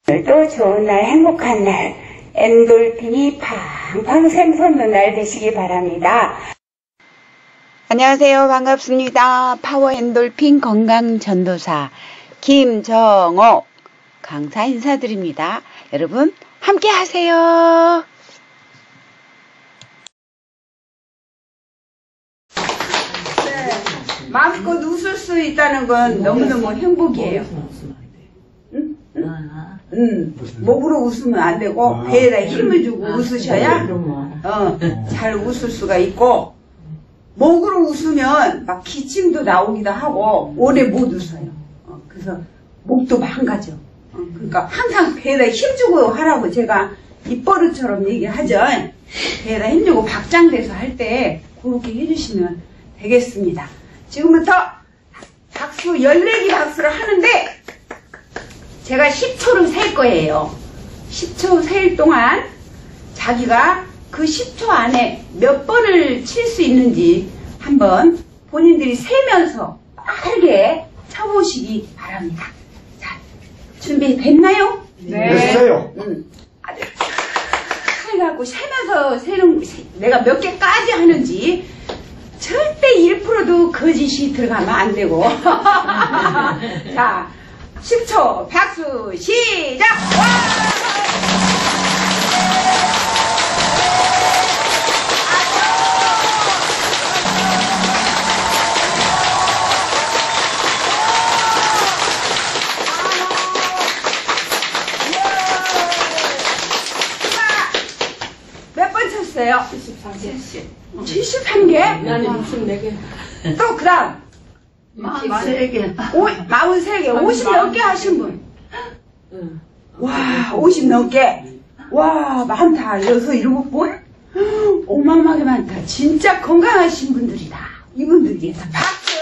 오늘도 좋은 날, 행복한 날, 엔돌핀이 팡팡 샘솟는 날 되시기 바랍니다. 안녕하세요. 반갑습니다. 파워 엔돌핀 건강전도사 김정옥 강사 인사드립니다. 여러분 함께 하세요. 마음껏 웃을 수 있다는 건 너무너무 행복이에요. 목으로 웃으면 안 되고 배에다 힘을 주고 웃으셔야 잘 웃을 수가 있고, 목으로 웃으면 막 기침도 나오기도 하고 오래 못 웃어요. 그래서 목도 망가져. 그러니까 항상 배에다 힘 주고 하라고 제가 입버릇처럼 얘기하죠. 배에다 힘 주고 박장대소 할 때 그렇게 해주시면 되겠습니다. 지금부터 박수 14개 박수를 하는데 제가 10초를 셀 거예요. 10초 셀 동안 자기가 그 10초 안에 몇 번을 칠 수 있는지 한번 본인들이 세면서 빠르게 쳐보시기 바랍니다. 자, 준비됐나요? 네. 됐어요. 아주 해갖고 세면서 내가 몇 개까지 하는지 절대 1%도 거짓이 들어가면 안 되고. 자, 10초 박수 시작! 와! 몇 번 쳤어요? 73개? 나는 64개. 또 그 다음 43개. 43개, 50 넘게 하신 분. 와, 50 넘게. 와, 많다. 6, 7분? 어마어마하게 많다. 진짜 건강하신 분들이다. 이분들 위해서 박수!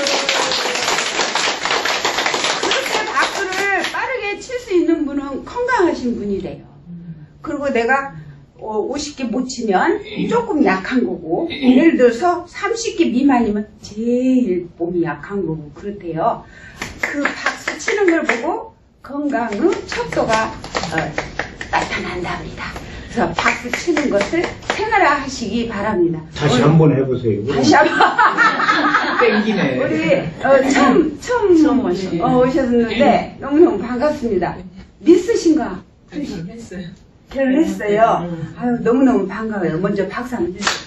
그렇게 박수를 빠르게 칠 수 있는 분은 건강하신 분이래요. 그리고 내가 50개 못 치면 조금 약한 거고, 예를 들어서 30개 미만이면 제일 몸이 약한 거고 그렇대요. 그 박수 치는 걸 보고 건강의 척도가 나타난답니다. 그래서 박수 치는 것을 생활화하시기 바랍니다. 다시 한번 해보세요. 다시 한번. 땡기네. 우리 처음 오셨는데 너무너무 반갑습니다. 미스신가? 했어요. 결혼했어요. 아유, 너무너무 반가워요. 먼저 박수 한번 주세요.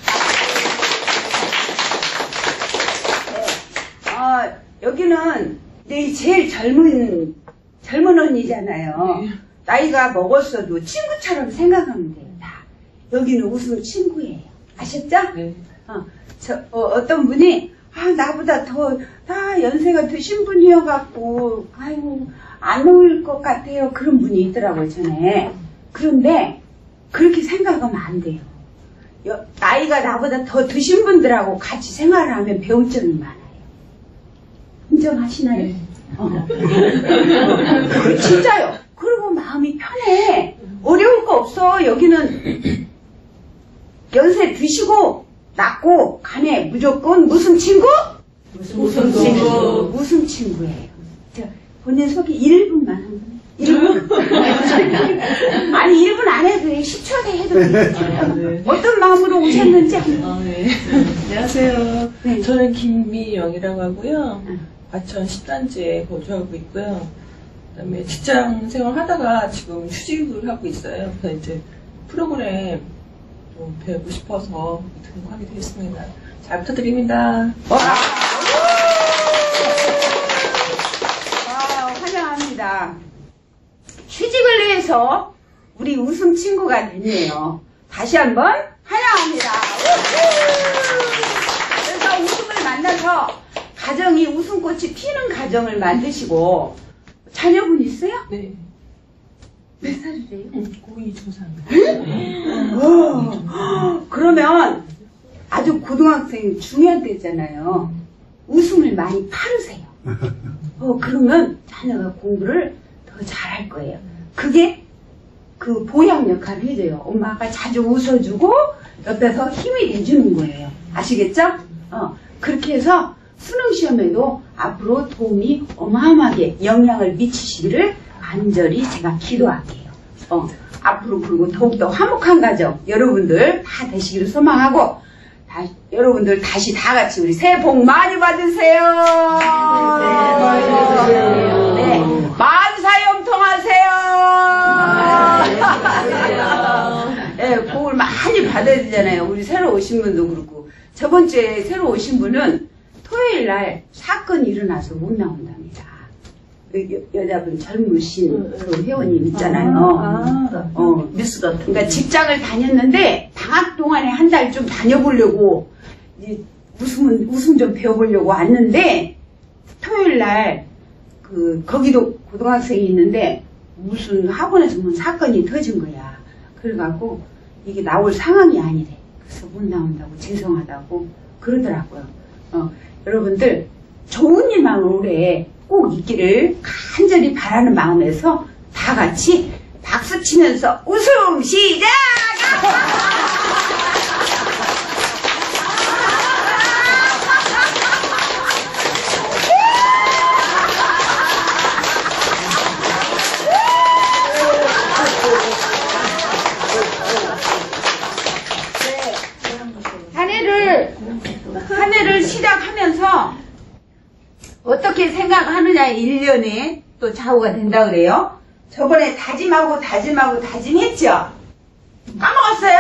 네. 여기는 내 제일 젊은 언니잖아요. 나이가 먹었어도 친구처럼 생각하면 돼요. 다. 여기는 웃음 친구예요. 아셨죠? 네. 어떤 분이 나보다 다 연세가 드신 분이어갖고 아이고 안 어울릴 것 같아요. 그런 분이 있더라고요, 전에. 그런데 그렇게 생각하면 안 돼요. 나이가 나보다 더 드신 분들하고 같이 생활을 하면 배울 점이 많아요. 인정하시나요? 네. 진짜요. 그리고 마음이 편해. 어려울 거 없어. 여기는 연세 드시고 낮고 간에 무조건 무슨 친구? 무슨 친구? 무슨 친구예요. 자, 본인 소개 1분만 한 번. 1분? 아니 1분 안 해도 돼. 10초 해도 돼. 네. 어떤 마음으로 오셨는지 한번. 네. 안녕하세요. 네. 저는 김미영이라고 하고요. 과천 10단지에 거주하고 있고요. 그다음에 직장 생활 하다가 지금 휴직을 하고 있어요. 그래서 이제 프로그램 좀 배우고 싶어서 등록하게 되었습니다. 잘 부탁드립니다. 와, 환영합니다. 휴직을 위해서 우리 웃음 친구가 됐네요. 다시 한번 환영합니다. 그래서 웃음을 만나서 가정이 웃음꽃이 피는 가정을 만드시고, 자녀분 있어요? 네. 몇 살이세요? 고2 중3. 그러면 아주 고등학생 중요한 때잖아요. 웃음을 많이 파르세요. 그러면 자녀가 공부를 더 잘할 거예요. 그게 그 보양 역할을 해줘요. 엄마가 자주 웃어주고 옆에서 힘이 돼주는 거예요. 아시겠죠? 그렇게 해서 수능 시험에도 앞으로 도움이 어마어마하게 영향을 미치시기를 간절히 제가 기도할게요. 앞으로 그리고 더욱더 화목한 가정 여러분들 다 되시기를 소망하고 여러분들 다시 다 같이 우리 새해 복 많이 받으세요. 네, 만사형통하세요. 네, 복을 많이 받아야 되잖아요. 우리 새로 오신 분도 그렇고 저번 주에 새로 오신 분은 토요일 날 사건이 일어나서 못 나온답니다. 여자분 젊으신 그 회원님 있잖아요. 뉴스 같은. 그러니까 직장을 다녔는데 방학 동안에 한 달 좀 다녀보려고 이제 웃음 좀 배워보려고 왔는데 토요일 날 거기도 고등학생이 있는데 무슨 학원에서 무슨 사건이 터진 거야. 그래갖고 이게 나올 상황이 아니래. 그래서 못 나온다고 죄송하다고 그러더라고요. 여러분들 좋은 일만 올해 꼭 있기를 간절히 바라는 마음에서 다 같이 박수 치면서 웃음 시작! 한 해를 시작하면서 어떻게 생각하느냐에 1년에 또 좌우가 된다 그래요. 저번에 다짐했죠? 까먹었어요?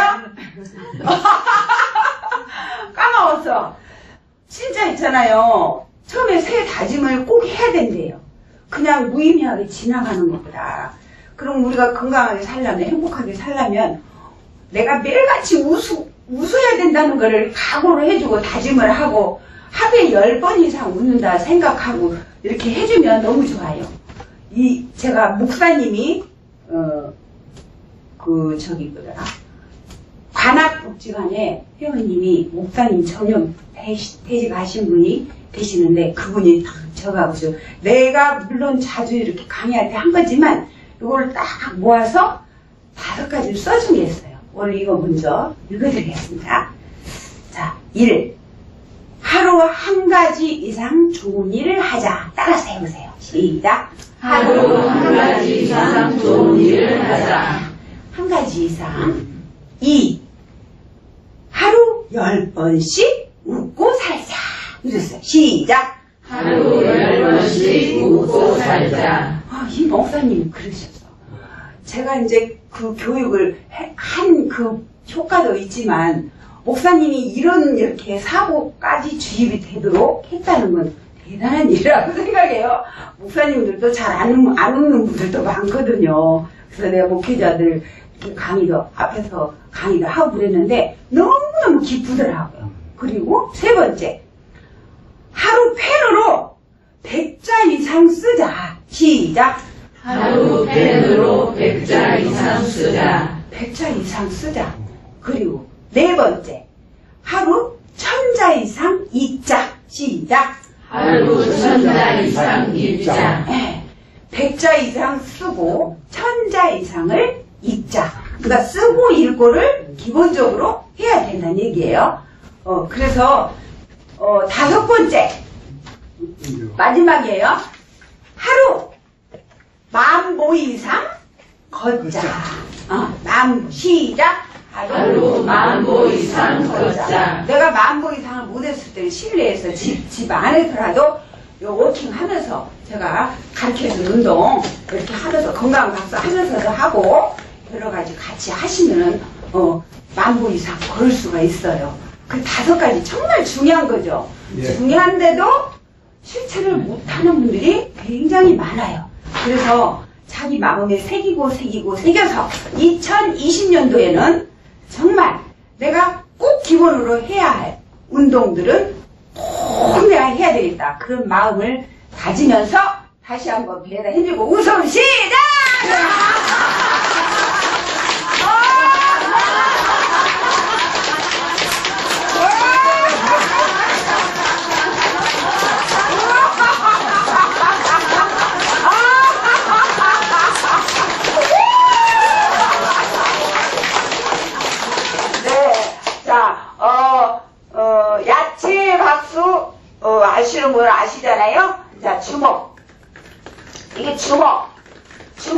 까먹었어. 진짜 있잖아요. 처음에 새해 다짐을 꼭 해야 된대요. 그냥 무의미하게 지나가는 것보다. 그럼 우리가 건강하게 살려면, 행복하게 살려면 내가 매일같이 웃어야 된다는 거를 각오를 해주고 다짐을 하고 하루에 10번 이상 웃는다 생각하고 이렇게 해주면 너무 좋아요. 제가 목사님이 관악복지관에 회원님이 목사님 전용 퇴직하신 분이 계시는데 그분이 딱 저가고 내가 물론 자주 이렇게 강의할 때 한 거지만 이걸 딱 모아서 5가지를 써준 게 있어요. 오늘 이거 먼저 읽어드리겠습니다. 자, 1. 하루 한 가지 이상 좋은 일을 하자. 따라서 해보세요. 시작. 하루 한 가지 이상 좋은 일을 하자. 한 가지 이상. 2. 하루 10번씩 웃고 살자. 이랬어요. 시작. 하루 10번씩 웃고 살자. 이 목사님이 그러셨어. 제가 이제 그 교육을 한 그 효과도 있지만 목사님이 이렇게 사고까지 주입이 되도록 했다는 건 대단한 일이라고 생각해요. 목사님들도 잘 안 웃는 분들도 많거든요. 그래서 내가 목회자들 앞에서 강의도 하고 그랬는데 너무너무 기쁘더라고요. 그리고 3번째, 하루 펜으로 100자 이상 쓰자. 시작. 하루 펜으로 100자 이상 쓰자. 100자 이상 쓰자. 그리고 4번째, 하루 1000자 이상 읽자. 시작. 하루 1000자 이상 읽자. 100자 이상 쓰고 1000자 이상을 읽자. 그러니까 쓰고 읽고를 기본적으로 해야 된다는 얘기예요. 그래서 5번째 마지막이에요. 하루 10,000보 이상 걷자. 시작. 하루 10,000보 이상 걷자. 내가 10,000보 이상을 못했을 때는 실내에서 집 안에서라도 워킹 하면서 제가 가르쳐주는 운동 이렇게 하면서 건강 박사 하면서도 하고 여러 가지 같이 하시면은 10,000보 이상 걸을 수가 있어요. 그 5가지 정말 중요한 거죠. 예. 중요한데도 실천을 못하는 분들이 굉장히 많아요. 그래서 자기 마음에 새겨서 2020년도에는 정말 내가 꼭 기본으로 해야 할 운동들은 꼭 내가 해야 되겠다. 그런 마음을 가지면서 다시 한번 배에다 해주고 웃음 시작! 야채 박수 아시는 분 아시잖아요. 자, 주먹. 이게 주먹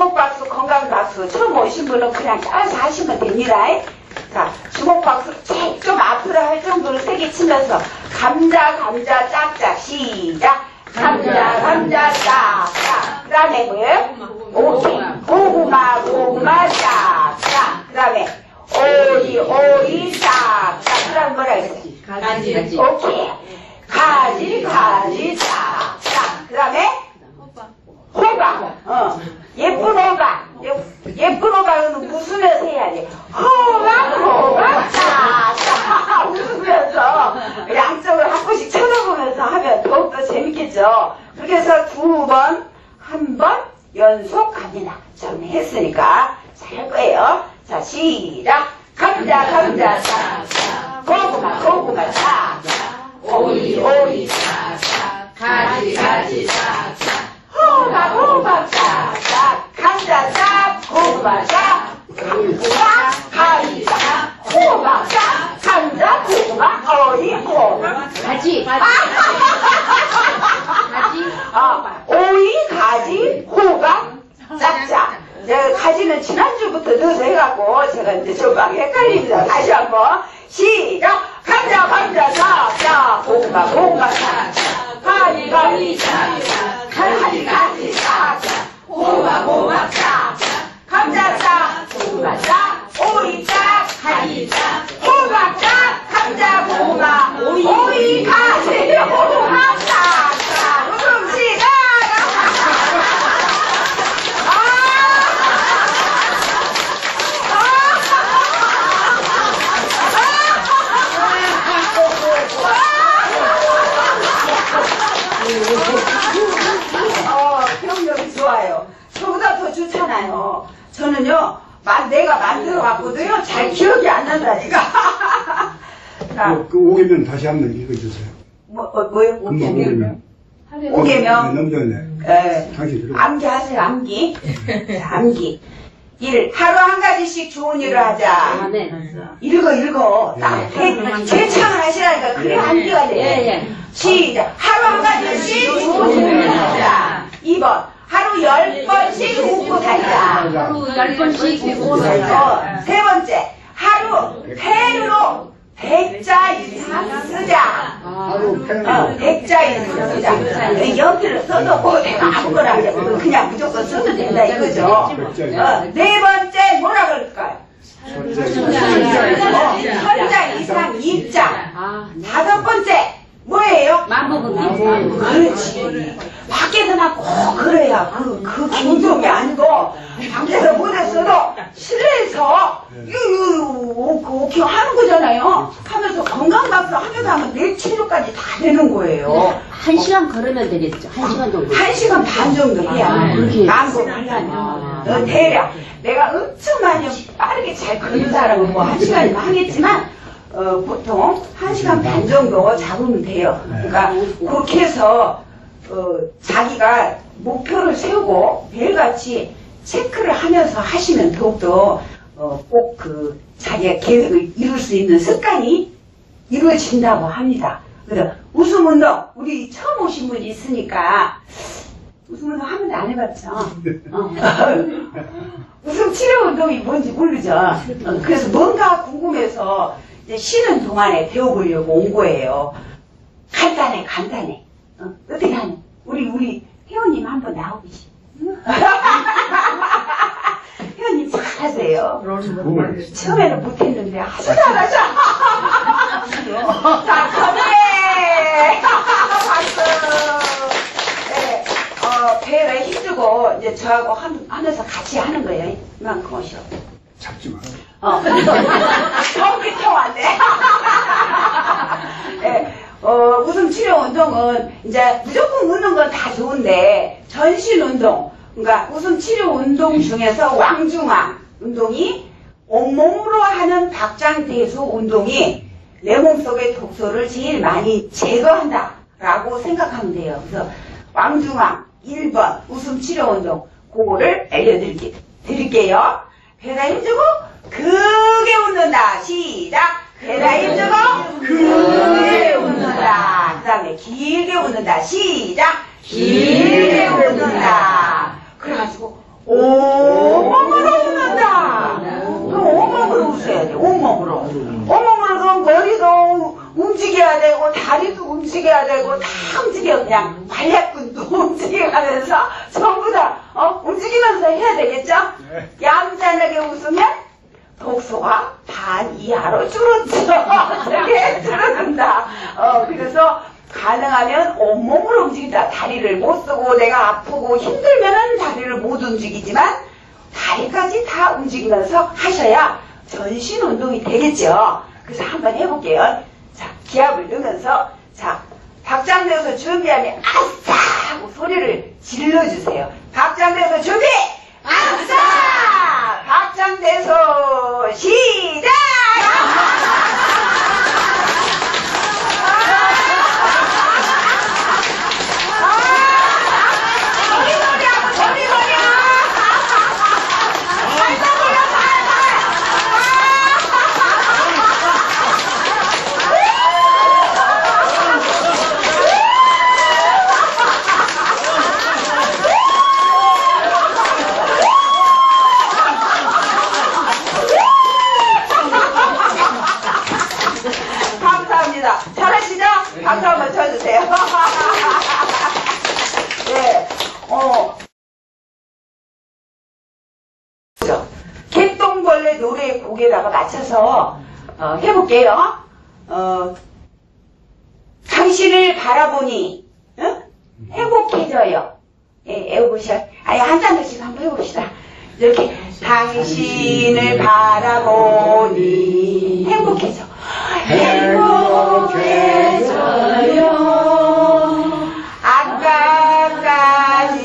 주먹박수. 처음 오신 분은 그냥 따라서 하시면 됩니다. 자, 주먹박수 좀 앞으로 할 정도로 세게 치면서 감자 감자 짝짝 시작. 감자 감자 짝짝. 그 다음에 뭐예요? 오케이. 고구마 고구마 짝짝. 그 다음에 오이 오이 짝짝. 그 다음에 뭐라 그랬지? 가지. 오케이. 가지 가지 짝짝. 그 다음에 호박. 예쁜 호박. 예쁜 호박은 웃으면서 해야 돼. 호박 짝짝. 웃으면서 양쪽을 한 번씩 쳐다보면서 하면 더욱더 재밌겠죠. 그렇게 해서 두 번, 한 번 연속 갑니다. 저는 했으니까 잘 할 거예요. 자, 시작. 감자 감자 짝짝. 고구마 고구마 짝짝. 오이 오이 짝짝. 가지 짝짝. 호박 호박 짝짝. 감자 짝 고구마 짝. 호박 가지 짝 호박 짝. 감자 고구마 오이 호박 가지. 오이 가지 호박 짝짝. 가지는 지난주부터 넣어서 해갖고 제가 이제 좀 막 헷갈립니다. 다시 한번 시작. 감자 감자 짝짝. 고구마 고구마 짝짝. 가지 가지 짝짝. 가지 가지 짝짝. 호박 호박 짝짝. 감자 짝 고구마 짝. 오이 짝 가지 짝. 호박 짝. 감자 고구마 오이 가지 호박 짝짝. 웃음 시작. 기억력이 좋아요. 저보다 더 좋잖아요. 저는요, 내가 만들어 왔거든요. 잘 기억이 안 난다니까. 자, 그 오개면 다시 한번 읽어주세요. 뭐요? 금방 오개면. 오개면? 넘겼네. 예. 다시 들어. 암기 하세요, 암기. 자, 암기. 1. 하루 한 가지씩 좋은 일을 하자. 읽어. 딱, 재창을 하시라니까. 그래, 암기가 돼. 시작. 하루 한 가지씩 좋은 일을 하자. 2번. 하루 10번씩 웃고 살자. 하루 10번씩 웃고 살자. 세 번째. 하루 펜으로 100자 이상 쓰자. 하루 펜. 100자 이상 쓰자. 연필을 써도 뭐 내가 아무거나 그냥 무조건 써도 된다 이거죠. 네 번째 뭐라 그럴까요? 천자 이상 입자. 다섯 번째 뭐예요? 만보분. 그렇지. 밖에서만 꼭 그래야 그 긴종이 아니고 밖에서 못했어도 실내에서 오케이 하는 거잖아요. 하면서 건강박수 하면 내 치료까지 다 되는 거예요. 1시간 걸으면 되겠죠? 1시간 정도. 1시간 반 정도 해야 그렇게. 만보 하려면 대략 내가 엄청 많이 빠르게 잘 걷는 사람은 뭐 1시간이면 하겠지만 보통 1시간 반 정도 잡으면 돼요. 그러니까 그렇게 해서 자기가 목표를 세우고 매일같이 체크를 하면서 하시면 더욱더 꼭 그 자기가 계획을 이룰 수 있는 습관이 이루어진다고 합니다. 그래서 웃음 운동 우리 처음 오신 분이 있으니까 웃음 운동 한 번도 안 해봤죠. 웃음 치료 운동이 뭔지 모르죠. 그래서 뭔가 궁금해서 이제 쉬는 동안에 배워보려고 온 거예요. 간단해. 어떻게 하냐? 우리 회원님 한번 나오시죠. 회원님 잘하세요. 처음에는 못했는데 아주 잘하셔. 자, 전에 박수. 네, 배에 힘주고 이제 저하고 하면서 같이 하는 거예요. 이만큼 오셔. 잡지 마. 전기통 안 돼. 네, 웃음 치료 운동은 이제 무조건 웃는 건 다 좋은데 전신 운동, 그러니까 웃음 치료 운동 중에서 왕중왕 운동이 온몸으로 하는 박장대소 운동이 내 몸속의 독소를 제일 많이 제거한다라고 생각하면 돼요. 그래서 왕중왕 1번 웃음 치료 운동 그거를 알려드릴게요. 배가 힘주고 크게 웃는다. 시작. 배가 힘주고 크게 웃는다. 그 다음에 길게 웃는다. 시작. 길게 웃는다. 그래가지고 온몸으로 움직여야 되고 다 움직여. 그냥 발레꾼도 움직여가면서 전부 다 움직이면서 해야 되겠죠? 네. 얌전하게 웃으면 독소가 반 이하로 줄었죠. 되게 줄어든다. 그래서 가능하면 온몸으로 움직인다. 다리를 못 쓰고 내가 아프고 힘들면은 다리를 못 움직이지만 다리까지 다 움직이면서 하셔야 전신 운동이 되겠죠. 그래서 한번 해볼게요. 자, 기압을 넣으면서, 자, 박장대소 준비하면 아싸! 하고 소리를 질러주세요. 박장대소 준비! 아싸! 박장대소 시작! 감사합니다. 잘하시죠? 박수 한번 쳐주세요. 네, 개똥벌레 노래 곡에다가 맞춰서 해볼게요. 당신을 바라보니 행복해져요. 예, 해보셔. 아니 한 잔씩 한번 해봅시다. 이렇게 당신을 바라보니 행복해져. 행복해져요. 아까까지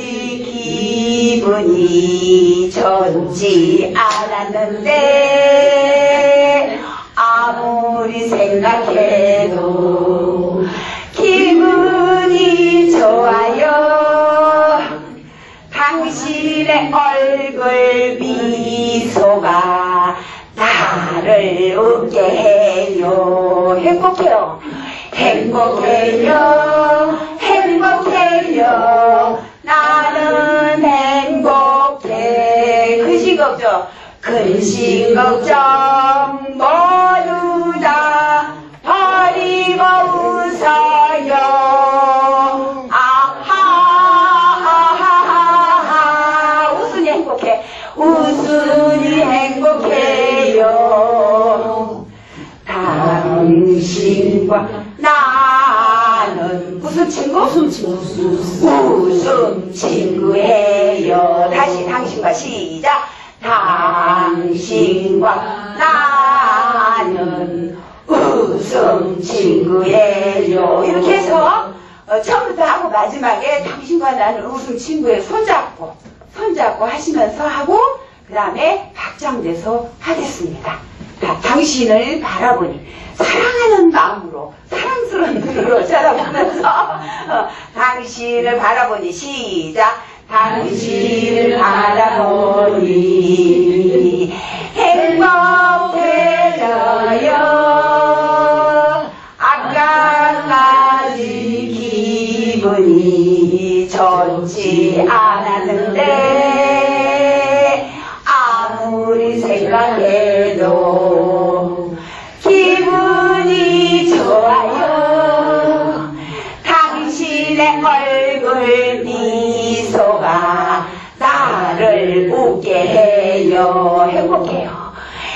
기분이 좋지 않았는데 아무리 생각해도 기분이 좋아요. 당신의 얼굴 미소가 나를 웃게 해요. 행복해요. 행복해요. 행복해요. 나는 행복해. 근심 걱정. 근심 걱정 모두 다 버리고 웃어요. 아하하하하. 웃으니 행복해. 웃으니 행복해요. 당신과 나는 무슨 친구? 웃음 친구예요. 다시 당신과 시작. 당신과 나는 웃음 친구예요. 이렇게 해서 처음부터 하고 마지막에 당신과 나는 웃음 친구예요. 손잡고 하시면서 하고 그 다음에 박장대소 하겠습니다. 당신을 바라보니 사랑하는 마음으로 사랑스러운 눈으로 쳐다보면서 당신을 바라보니 시작. 당신을 바라보니 행복해져요. 아까까지 기분이 좋지 않았는데 아무리 생각해도 기분이 좋아요. 당신의 얼굴 미소가 나를 웃게 해요. 행복해요.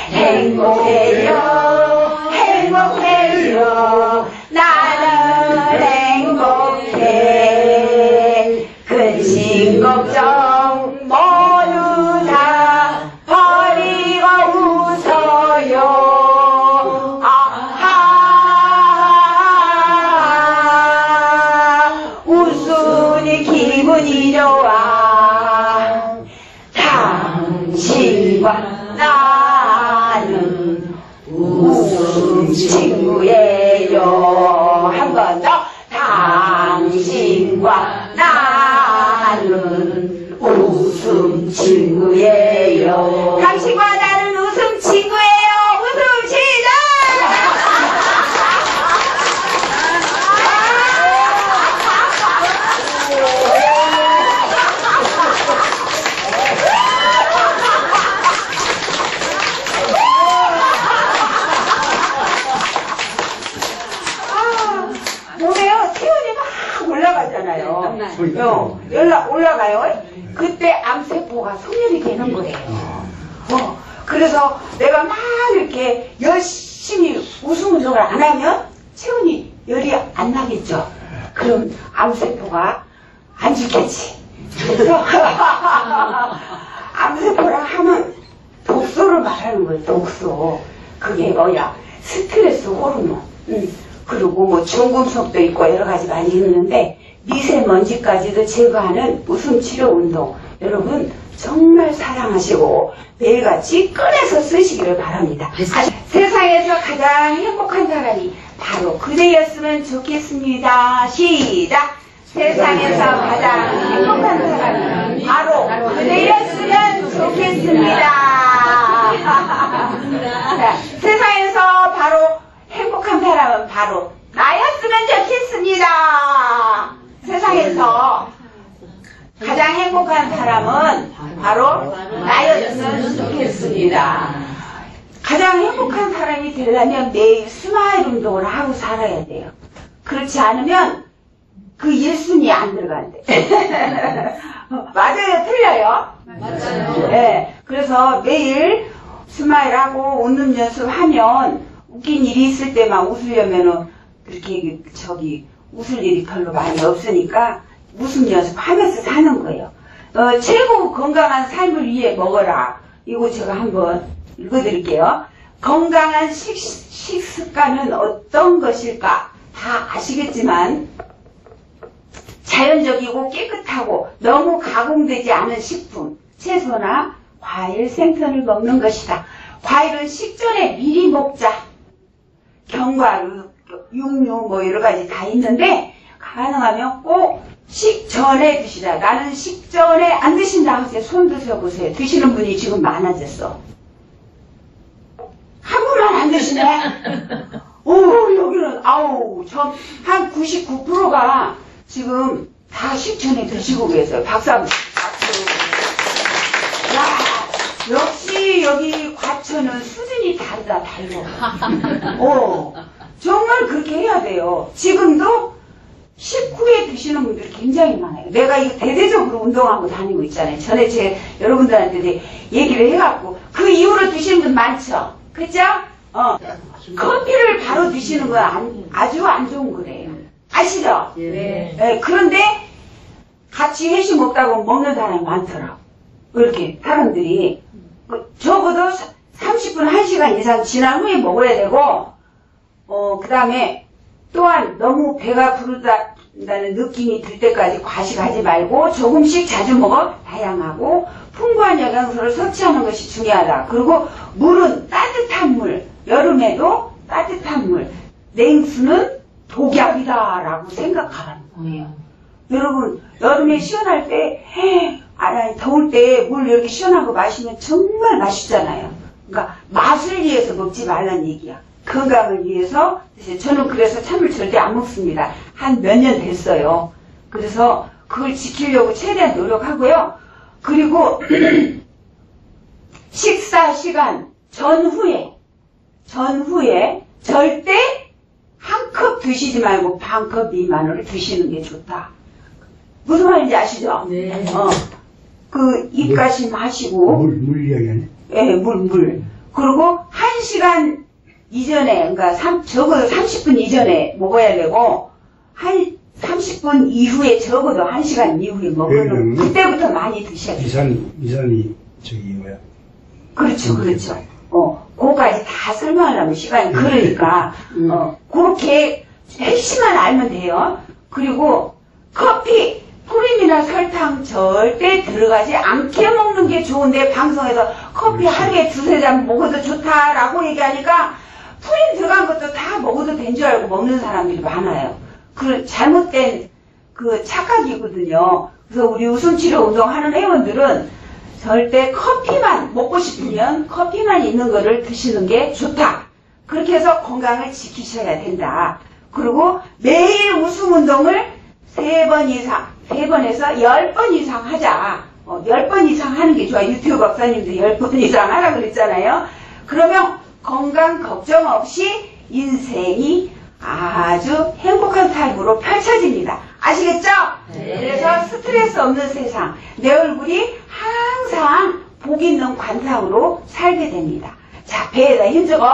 행복해요. 행복해요. 나는 행복해. 근심 걱정 모두 다 버리고 웃어요. 아하. 웃으니 기분이 좋아. 당신과 나는 웃음 친구예요. 한 번 더. 당신과 나는 웃음 친구예요. 당신과 나는 웃음 친구예요. 웃음 시작! 올라가요. 그때 암세포가 소멸이 되는 거예요. 그래서 내가 막 이렇게 열심히 웃음 운동을 안 하면 체온이 열이 안 나겠죠. 그럼 암세포가 안 죽겠지. 그래서 암세포라 하면 독소를 말하는 거예요. 독소. 그게 뭐야? 스트레스 호르몬. 그리고 뭐 중금속도 있고 여러 가지 많이 있는데 미세먼지까지도 제거하는 웃음 치료 운동. 여러분 정말 사랑하시고 매일같이 꺼내서 쓰시기를 바랍니다. 세상에서 가장 행복한 사람이 바로 그대였으면 좋겠습니다. 시작! 세상에서 가장 행복한 사람이 바로 그대였으면 좋겠습니다. 자, 세상에서 바로 행복한 사람은 바로 나였으면 좋겠습니다. 세상에서 가장 행복한 사람은 바로 나였으면 좋겠습니다. 가장 행복한 사람이 되려면 매일 스마일 운동을 하고 살아야 돼요. 그렇지 않으면 그 1순위 안 들어간대. 맞아요? 틀려요? 맞아요. 네, 그래서 매일 스마일하고 웃는 연습하면 웃긴 일이 있을 때만 웃으려면은 그렇게 웃을 일이 별로 많이 없으니까 웃음 연습하면서 사는 거예요. 최고 건강한 삶을 위해 먹어라. 이거 제가 한번 읽어드릴게요. 건강한 식습관은 어떤 것일까? 다 아시겠지만 자연적이고 깨끗하고 너무 가공되지 않은 식품, 채소나 과일, 생선을 먹는 것이다. 과일은 식전에 미리 먹자. 견과류, 육류 뭐 여러 가지 다 있는데 가능하면 꼭 식전에 드시라. 나는 식전에 안 드신다 하세요. 손 드셔보세요. 드시는 분이 지금 많아졌어. 한 분만 안 드시네. 오, 여기는 한 99%가 지금 다 식전에 드시고 계세요. 박수 한번. 박수. 야, 역시 여기 과천은 수준이 다르다, 달라. 정말 그렇게 해야 돼요. 지금도 식후에 드시는 분들이 굉장히 많아요. 내가 이거 대대적으로 운동하고 다니고 있잖아요. 전에 여러분들한테 얘기를 해갖고 그 이후로 드시는 분 많죠? 그죠? 커피를 바로 드시는 건 아주 안 좋은 거래요. 아시죠? 네. 네, 그런데 같이 회식 먹다고 먹는 사람이 많더라고. 이렇게 사람들이 적어도 30분, 1시간 이상 지난 후에 먹어야 되고 그 다음에 또한 너무 배가 부르다는 느낌이 들 때까지 과식하지 말고 조금씩 자주 먹어 다양하고 풍부한 영양소를 섭취하는 것이 중요하다. 그리고 물은 따뜻한 물, 여름에도 따뜻한 물, 냉수는 독약이다라고 생각하라는 거예요. 여러분 여름에 시원할 때 더울 때 물 이렇게 시원한 거 마시면 정말 맛있잖아요. 그러니까 맛을 위해서 먹지 말란 얘기야. 건강을 위해서. 저는 그래서 찬물 절대 안 먹습니다. 한 몇 년 됐어요. 그래서 그걸 지키려고 최대한 노력하고요. 그리고 식사 시간 전후에 절대 한 컵 드시지 말고 반 컵 미만으로 드시는 게 좋다. 무슨 말인지 아시죠? 네. 그 입가심 하시고 물 이야기하네. 예, 물. 그리고 1시간 이전에, 그러니까 적어도 30분 이전에 먹어야 되고, 한 30분 이후에 적어도 1시간 이후에 먹으면 그때부터 많이 드셔야 돼요. 미산이 뭐야? 그렇죠. 그거까지 다 설명하려면 시간이 그러니까, 그렇게 핵심만 알면 돼요. 그리고 커피, 프림이나 설탕 절대 들어가지 않게 먹는 게 좋은데 방송에서 커피 하루에 2-3잔 먹어도 좋다라고 얘기하니까 프림 들어간 것도 다 먹어도 된 줄 알고 먹는 사람들이 많아요. 그 잘못된 그 착각이거든요. 그래서 우리 웃음치료 운동하는 회원들은 절대 커피만 먹고 싶으면 커피만 있는 거를 드시는 게 좋다. 그렇게 해서 건강을 지키셔야 된다. 그리고 매일 웃음 운동을 3번에서 10번 이상 하자. 10번 이상 하는 게 좋아. 유튜브 박사님도 10번 이상 하라고 그랬잖아요. 그러면 건강 걱정 없이 인생이 아주 행복한 삶으로 펼쳐집니다. 아시겠죠? 그래서 스트레스 없는 세상, 내 얼굴이 항상 복 있는 관상으로 살게 됩니다. 자, 배에다 힘주고,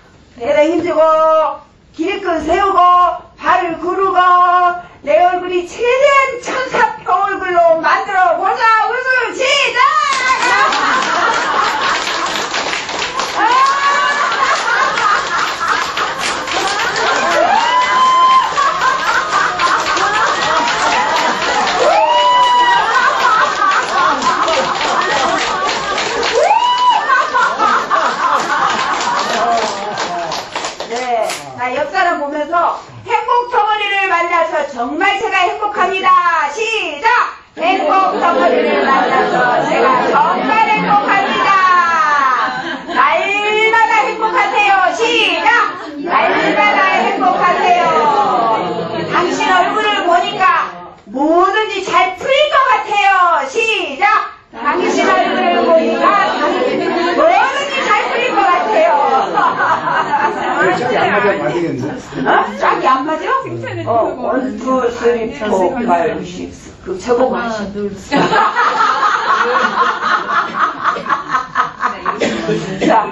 기립근 세우고, 발을 구르고, 내 얼굴이 최대한 천사표 얼굴로 만들어 보자. 웃음 시작! 네, 자, 옆 사람 보면서 행복 덩어리를 만나서 정말 제가 행복합니다. 시작! 행복 덩어리를 만나서 제가 정말 행복합니다. 날마다 행복하세요. 시작! 날마다 행복하세요. 당신 얼굴을 보니까 뭐든지 잘 풀릴 것 같아요. 시작! 당신 얼굴을 보니까 뭐든지 잘 풀릴 것 같아요. 짝이 안 맞아 맞으겠네. 짝이 안 맞아? 1, 2, 3, 4, 5, 6, 7. 그럼 저보고 하시. 자,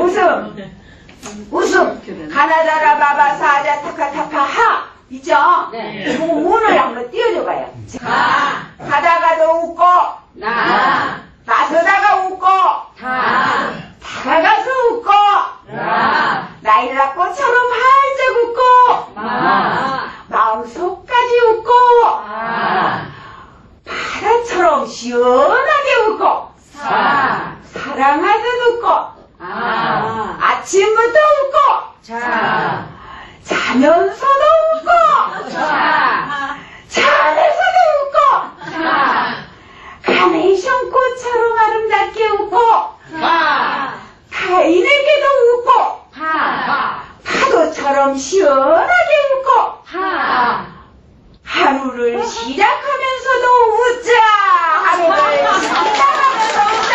웃음. 가나다라 바바 사자 타카타카 하. 있죠? 네. 그거 문을 한번 띄워줘봐요. 가다가도 웃고, 나서다가 웃고, 다가가서 웃고, 나일락꽃처럼 활짝 웃고, 마음속까지 웃고, 바다처럼 시원하게 웃고, 사랑하듯 웃고, 아침부터 웃고, 자면서도 웃고, 잠에서도 웃고, 카네이션 꽃처럼 아름답게 웃고, 타인에게도 웃고, 파도처럼 시원하게 웃고, 하루를 시작하면서도 웃자. 하루를 시작하면서 웃자.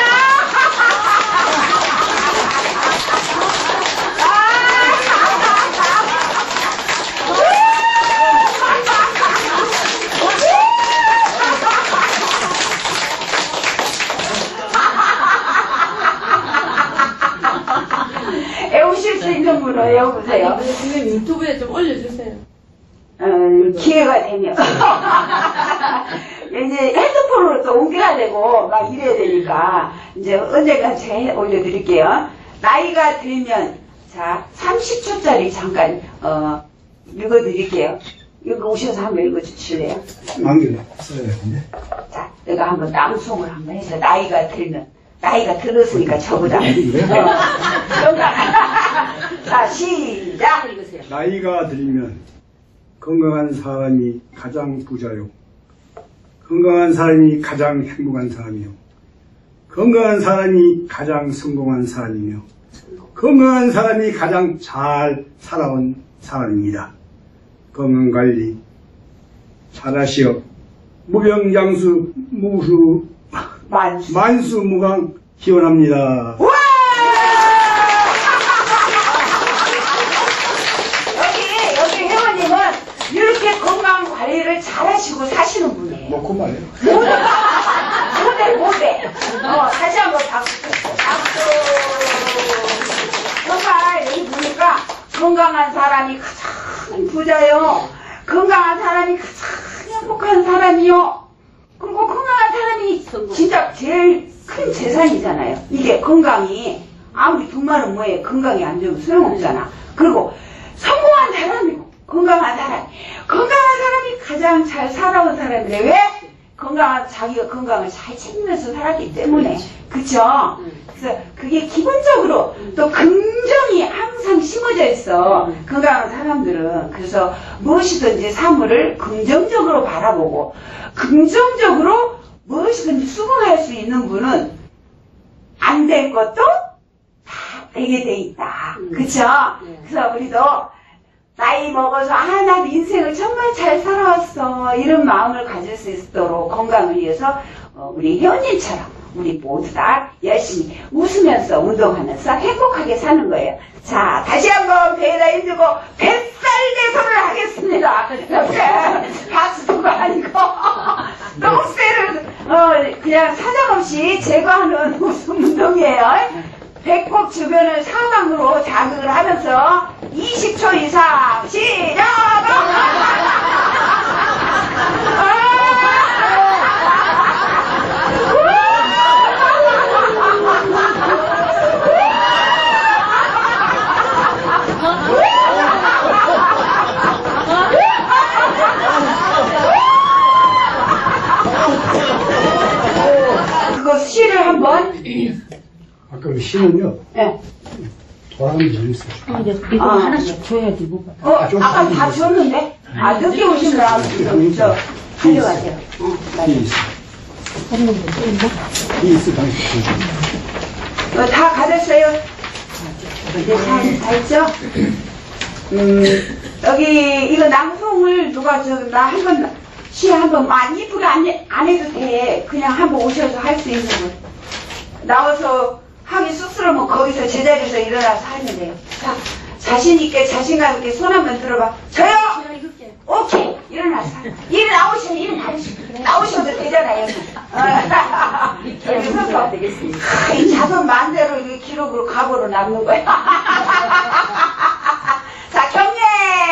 애우실 수 있는 분은 애워보세요. 선생님 유튜브에 좀 올려주세요. 기회가 되면. 이제 핸드폰으로 또 옮겨야 되고, 막 이래야 되니까, 이제 언젠가 제가 올려드릴게요. 나이가 들면, 자, 30초짜리 잠깐, 읽어드릴게요. 이거 오셔서 한번 읽어주실래요? 안경 써야 되는데. 자, 내가 한번 낭송을 한번 해서, 나이가 들면. 나이가 들었으니까 저보다. 자, 시작! 읽으세요. 나이가 들면 건강한 사람이 가장 부자요. 건강한 사람이 가장 행복한 사람이요. 건강한 사람이 가장 성공한 사람이며 건강한 사람이 가장 잘 살아온 사람입니다. 건강관리 잘하시어 무병장수 만수무강 기원합니다. 여기 회원님은 이렇게 건강 관리를 잘 하시고 사시는 분이에요. 뭐, 그 말이에요. 모대. 다시 한번 박수. 정말 여기 보니까 건강한 사람이 가장 부자요. 건강한 사람이 가장 행복한 사람이요. 그리고 건강한 사람이 진짜 제일 큰 재산이잖아요. 이게 건강이 아무리 돈 많은 뭐에 건강이 안 좋으면 소용없잖아. 그리고 성공한 사람이고 건강한 사람이 가장 잘 살아온 사람인데 왜? 자기가 건강을 잘 챙기면서 살았기 때문에. 그쵸? 그래서 그게 기본적으로 또 긍정이 항상 심어져 있어. 건강한 사람들은. 그래서 무엇이든지 사물을 긍정적으로 바라보고 긍정적으로 무엇이든지 수긍할 수 있는 분은 안 될 것도 다 되게 돼 있다. 그쵸? 그래서 우리도 나이 먹어서 난 인생을 정말 잘 살아왔어 이런 마음을 가질 수 있도록 건강을 위해서 우리 회원님처럼 우리 모두 다 열심히 웃으면서 운동하면서 행복하게 사는 거예요. 자, 다시 한번 배에다 힘주고 뱃살 썰대소를 하겠습니다. 이렇게 박수가 아니고 똥새를 그냥 사정없이 제거하는 웃음 운동이에요. 배꼽 주변을 사방으로 자극을 하면서 20초 이상 시작! 그거 시를 한번. 아까 그 시는요, 네. 돌아가면 재밌어요. 이거 하나씩 줘야지, 뭐가. 아까 다 줬는데? 늦게 오신 거 저 달려가세요. 이 있어. 이 있어, 당신. 다 가졌어요? 네, 다 있죠? 여기, 이거 낭송을 누가 나 한번, 시 한번 많이 이쁘게 안 해도 돼. 그냥 한번 오셔서 할 수 있는 거. 나와서 하기 쑥스러우면 거기서 제자리에서 일어나서 하면 돼요. 자, 자신있게, 자신감 있게 손 한번 들어봐. 저요! 오케이! 일어나서. 나오셔도 되잖아요. 여기 서서. 이 작은 만대로 이 기록으로 각오로 남는 거야. 자, 경례!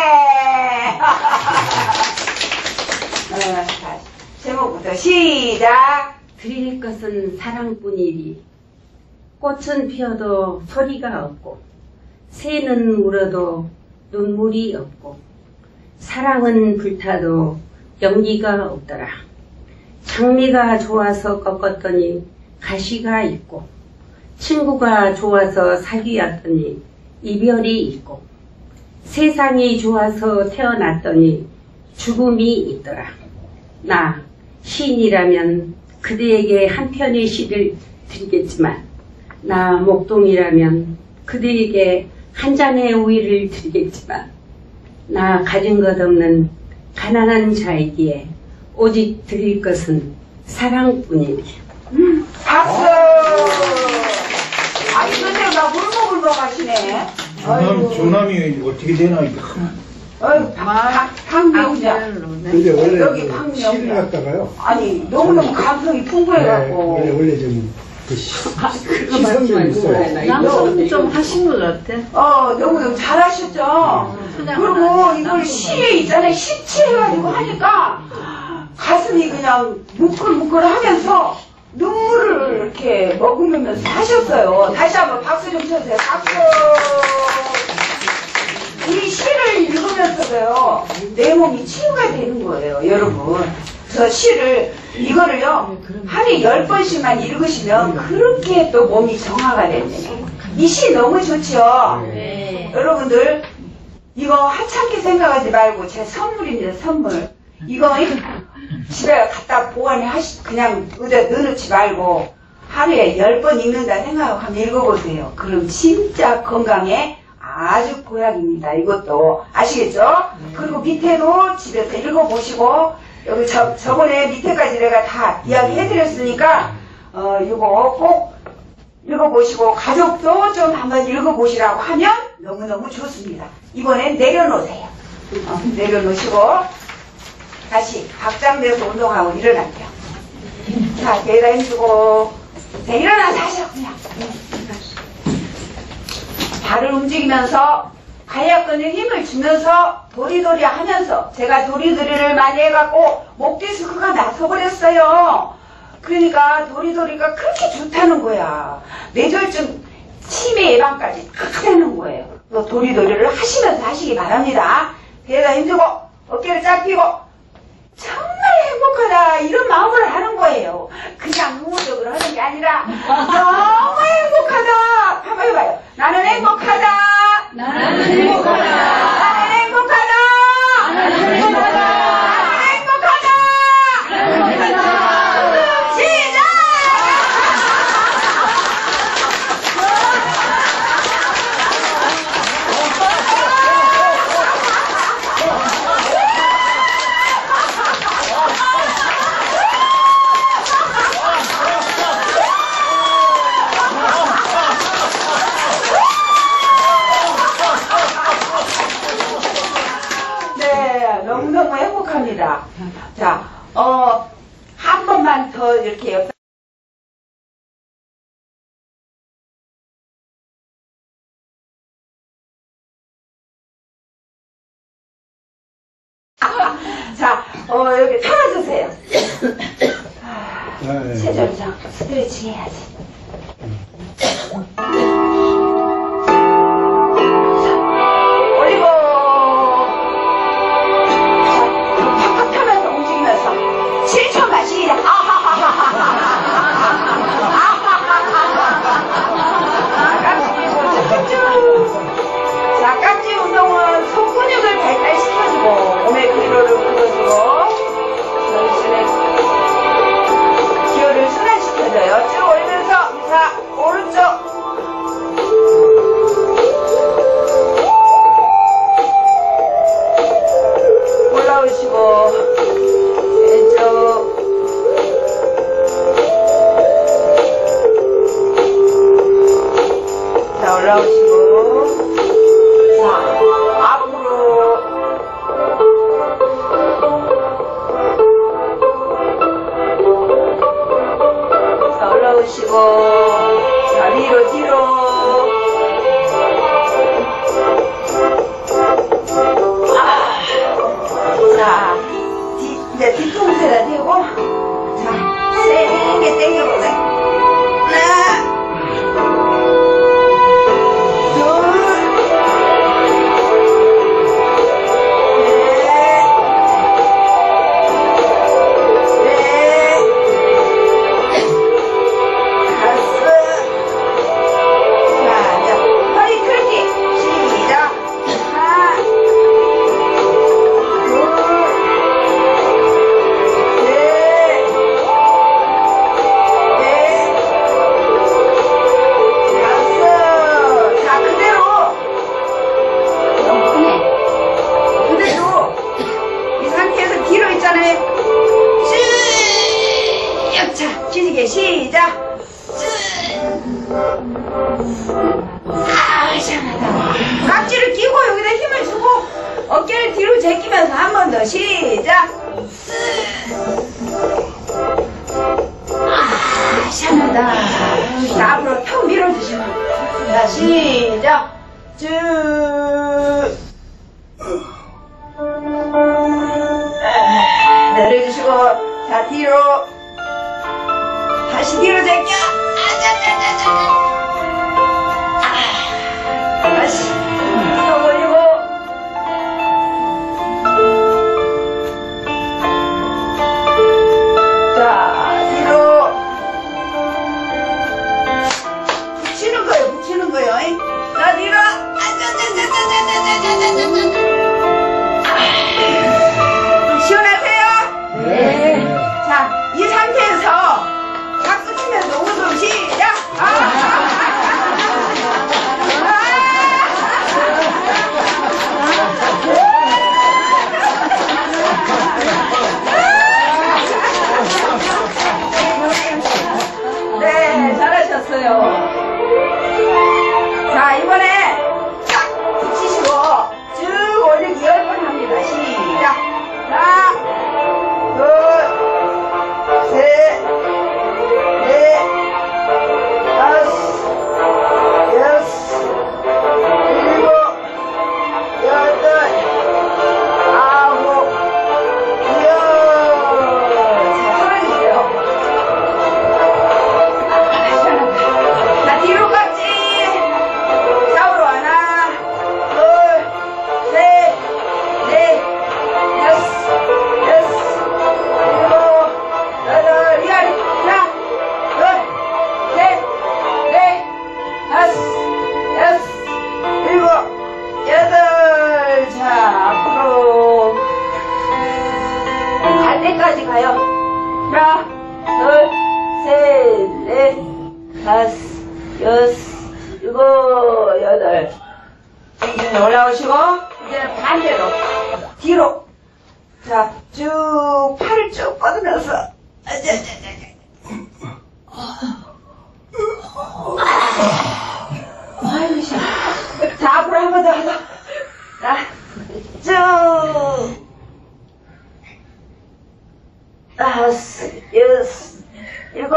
자, 제목부터 시작! 드릴 것은 사랑뿐이리. 꽃은 피어도 소리가 없고, 새는 울어도 눈물이 없고, 사랑은 불타도 연기가 없더라. 장미가 좋아서 꺾었더니 가시가 있고, 친구가 좋아서 사귀었더니 이별이 있고, 세상이 좋아서 태어났더니 죽음이 있더라. 나 시인이라면 그대에게 한 편의 시를 드리겠지만, 나 목동이라면 그대에게 한 잔의 우유를 드리겠지만, 나 가진 것 없는 가난한 자이기에 오직 드릴 것은 사랑뿐이니. 박수! 이건데 나 울먹울먹 하시네. 조남이 어떻게 되나 이게. 박명자. 근데 원래 여기 그 박명자. 시를 갖다가요. 아니, 너무너무 감성이 풍부해갖고. 원래 좀, 그 시성이 있어요. 낭송 좀 하신 것 같아. 너무너무 잘하셨죠? 그리고 이걸 시에 있잖아요. 시치해가지고 하니까 가슴이 그냥 뭉클뭉클 하면서 눈물을 이렇게 머금으면서 하셨어요. 다시 한번 박수 좀 쳐주세요. 박수! 이 시를 읽으면서도요, 내 몸이 치유가 되는 거예요, 여러분. 저 시를, 이거를요, 하루에 10번씩만 읽으시면 그렇게 또 몸이 정화가 됩니다. 이 시 너무 좋죠? 네. 여러분들, 이거 하찮게 생각하지 말고 제 선물입니다, 선물. 이거 집에 갖다 그냥 의자 넣어놓지 말고 하루에 10번 읽는다 생각하고 한번 읽어보세요. 그럼 진짜 건강에 아주 보약입니다. 이것도 아시겠죠? 그리고 밑에도 집에서 읽어보시고 여기 저번에 밑에까지 내가 다 이야기해드렸으니까 이거 꼭 읽어보시고 가족도 좀 한번 읽어보시라고 하면 너무너무 좋습니다. 이번엔 내려놓으세요. 내려놓으시고 다시 박장대서 운동하고 일어날게요. 자, 내가 힘주고 자, 일어나서 하셔 그냥. 발을 움직이면서 가야근에 힘을 주면서 도리도리 하면서 제가 도리도리를 많이 해갖고 목 디스크가 나서버렸어요. 그러니까 도리도리가 그렇게 좋다는 거야. 뇌졸중 치매 예방까지 다 되는 거예요. 도리도리를 하시면서 하시기 바랍니다. 배가 힘주고 어깨를 쫙 펴고 정말 행복하다 이런 마음으로 하는 거예요. 그냥 의무적으로 하는 게 아니라 너무 행복하다 한번 해봐요. 나는 행복하다. 나는 행복하다. 나는 행복하다. 나는 행복하다. 나는 행복하다. 나는 행복하다. 시작! 자, 한 번만 더 이렇게 옆에. 자, 여기 털어주세요. 체조장 스트레칭 해야지. 올리고. 자, 팍팍 털면서 움직이면서 7초만 시작. 자, 깍지 운동은 속 근육을 발달시켜주고 몸의 피로를 풀어주고 전신의 기혈을 순환시켜줘요. 쭉 올리면서 자, 오른쪽 올라오시고 왼쪽 자, 올라오시고 자, 앞으로 자, 올라오시고 자, 위로 자, 이제 뒤통수에다 대고 자, 세게 당겨보자. 하나 시작! 시원하다. 깍지를 끼고 여기다 힘을 주고 어깨를 뒤로 제끼면서 한 번 더 시작! 시원하다. 자, 앞으로 턱 밀어주시면 자, 시작! 쭉 내려주시고 자, 뒤로 다시 뒤로 제껴. 다시 더 올리고. 자, 뒤로 붙이는 거예요. 자, 뒤로. 시원하세요? 네. 자, 이 상태에서 박수 치면서 웃음 시작! 네, 잘하셨어요. 자, 이번에 딱 붙이시고 쭉 올리기 10번 합니다. 시작! 하나, 둘, 셋, 넷, 다섯, 여섯, 일곱, 여덟, 아홉, 열. 자, 손해주세요. 자, 뒤로 깍지. 좌우로 하나, 둘, 셋, 넷, 여섯, 일곱, 여덟, 열. 하나, 둘, 셋, 넷, 다섯, 여섯, 일곱, 여덟. 자, 앞으로 갈 때까지 가요. 하나, 둘, 셋, 넷, 다섯, 여섯, 일곱, 여덟. 이제 올라오시고 이제 반대로 뒤로. 자, 쭉 팔을 쭉 뻗으면서 아이고 시원. 자, 앞으로 한 번 더 하자. 자, 쭉 5, 6, 7,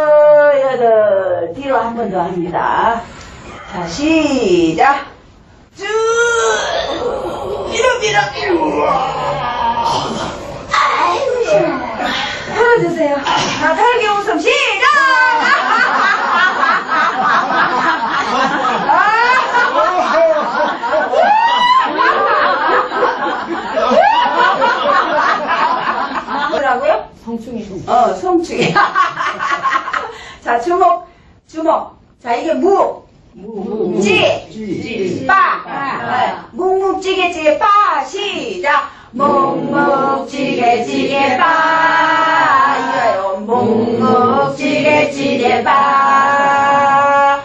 8 뒤로 한 번 더 합니다. 자, 시작. 쭉 밀어. 아이고 시원해. 풀어주세요. 자, 설계 웃음 시작. 뭐라고요? 성충이. 성충이. 자, 주먹. 자, 이게 빠. 묵묵지게 빠. 시작. 묵묵지게 빠. 이거요. 묵묵지게 빠.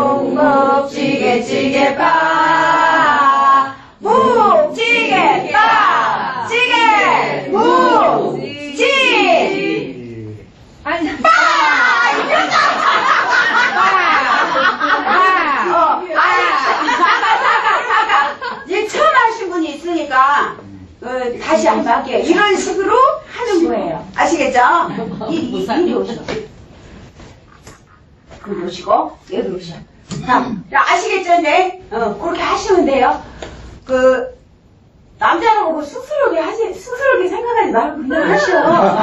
묵묵지게 빠. 묵지게 빠. 찌개. 묵지. 아니, 빠! 사과. 이제 처음 하신 분이 있으니까, 다시 한번 할게요. 이런 식으로 하는 거예요. 아시겠죠? 이리 오셔. 그리 오시고, 여기 오셔. 자, 아시겠죠, 이제? 그렇게 하시면 돼요. 남자라고 뭐 쑥스럽게 생각하지 말고 그냥 하셔.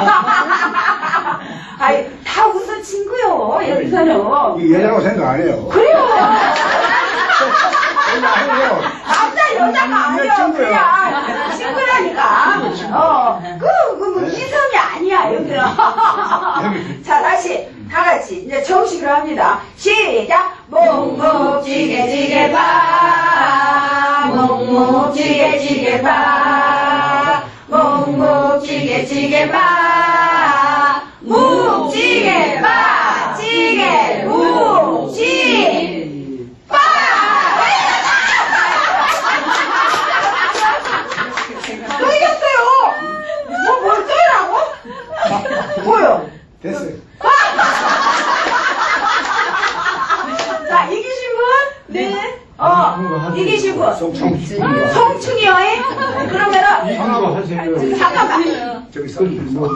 아이, 다 웃어 친구요, 여기서는. 여자라고 생각 안 해요. 그래요. 남자, 여자가 아니요. 그냥 친구라니까. 뭐 이성이 아니야, 여기는. 자, 다시. 다 같이. 이제 정식으로 합니다. 시작. 묵묵지게 빠. 묵묵지게 빠. 묵묵지게 빠. 묵지게 빠. 찌개 묵지 빠. 또 이겼어요. 뭘 떠라고? 뭐요? 됐어요. 자, 이기신 분? 네. 이기신 분. 성충이요? 그러면은. 하세요. 잠깐만. 저기 뭐.